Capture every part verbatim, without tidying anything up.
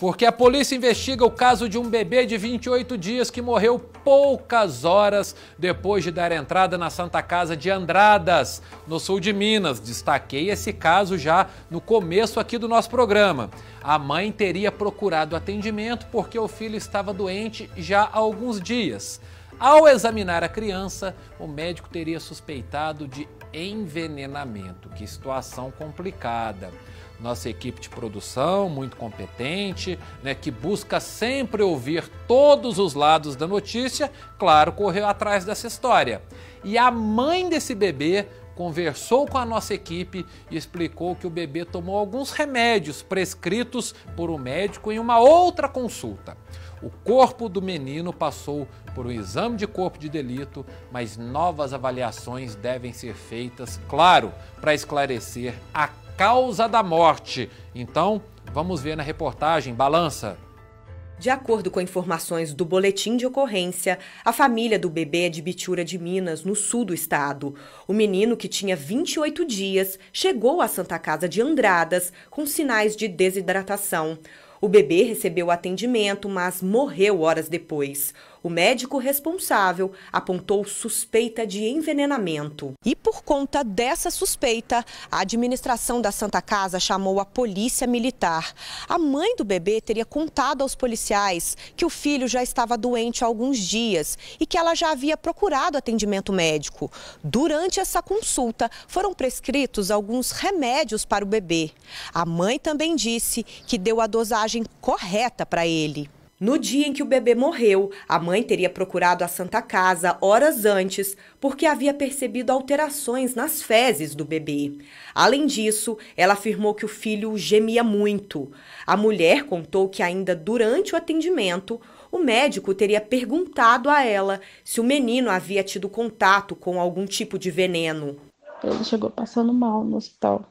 porque a polícia investiga o caso de um bebê de vinte e oito dias que morreu poucas horas depois de dar entrada na Santa Casa de Andradas, no sul de Minas. Destaquei esse caso já no começo aqui do nosso programa. A mãe teria procurado atendimento porque o filho estava doente já há alguns dias. Ao examinar a criança, o médico teria suspeitado de envenenamento. Que situação complicada. Nossa equipe de produção, muito competente, né, que busca sempre ouvir todos os lados da notícia, claro, correu atrás dessa história. E a mãe desse bebê conversou com a nossa equipe e explicou que o bebê tomou alguns remédios prescritos por um médico em uma outra consulta. O corpo do menino passou por um exame de corpo de delito, mas novas avaliações devem ser feitas, claro, para esclarecer a causa da morte. Então, vamos ver na reportagem. Balança. De acordo com informações do boletim de ocorrência, a família do bebê é de Bitura de Minas, no sul do estado. O menino, que tinha vinte e oito dias, chegou à Santa Casa de Andradas com sinais de desidratação. O bebê recebeu atendimento, mas morreu horas depois. O médico responsável apontou suspeita de envenenamento. E por conta dessa suspeita, a administração da Santa Casa chamou a polícia militar. A mãe do bebê teria contado aos policiais que o filho já estava doente há alguns dias e que ela já havia procurado atendimento médico. Durante essa consulta, foram prescritos alguns remédios para o bebê. A mãe também disse que deu a dosagem correta para ele. No dia em que o bebê morreu, a mãe teria procurado a Santa Casa horas antes, porque havia percebido alterações nas fezes do bebê. Além disso, ela afirmou que o filho gemia muito. A mulher contou que ainda durante o atendimento, o médico teria perguntado a ela se o menino havia tido contato com algum tipo de veneno. Ele chegou passando mal no hospital.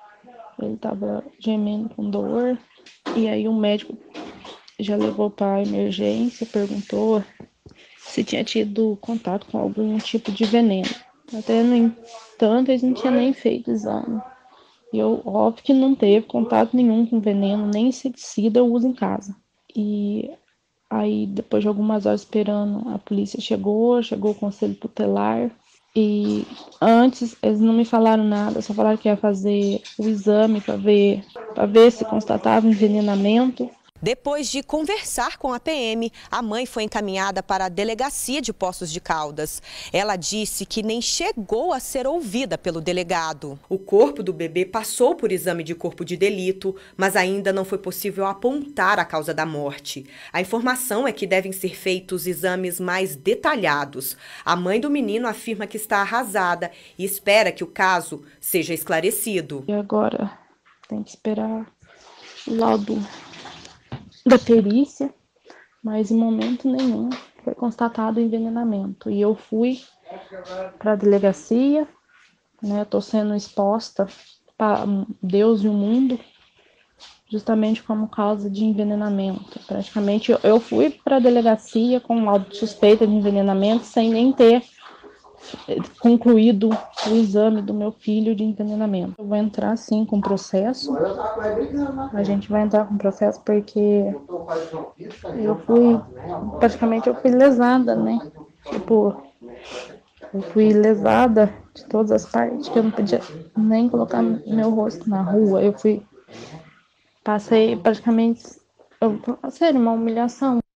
Ele estava gemendo com dor, e aí o médico já levou para a emergência, perguntou se tinha tido contato com algum tipo de veneno. Até, no entanto, eles não tinham nem feito exame. E eu, óbvio que não teve contato nenhum com veneno, nem inseticida eu uso em casa. E aí, depois de algumas horas esperando, a polícia chegou, chegou o conselho tutelar. E antes, eles não me falaram nada, só falaram que ia fazer o exame para ver, para ver se constatava envenenamento. Depois de conversar com a P M, a mãe foi encaminhada para a delegacia de Poços de Caldas. Ela disse que nem chegou a ser ouvida pelo delegado. O corpo do bebê passou por exame de corpo de delito, mas ainda não foi possível apontar a causa da morte. A informação é que devem ser feitos exames mais detalhados. A mãe do menino afirma que está arrasada e espera que o caso seja esclarecido. E agora tem que esperar o laudo da perícia, mas em momento nenhum foi constatado envenenamento. E eu fui para a delegacia, né, estou sendo exposta para Deus e o mundo, justamente como causa de envenenamento. Praticamente eu fui para a delegacia com laudo de suspeita de envenenamento sem nem ter concluído o exame do meu filho de envenenamento. Eu vou entrar sim com processo. A gente vai entrar com processo porque eu fui, praticamente eu fui lesada, né? Tipo, eu fui lesada de todas as partes, que eu não podia nem colocar meu rosto na rua. Eu fui, passei praticamente, eu, sério, uma humilhação.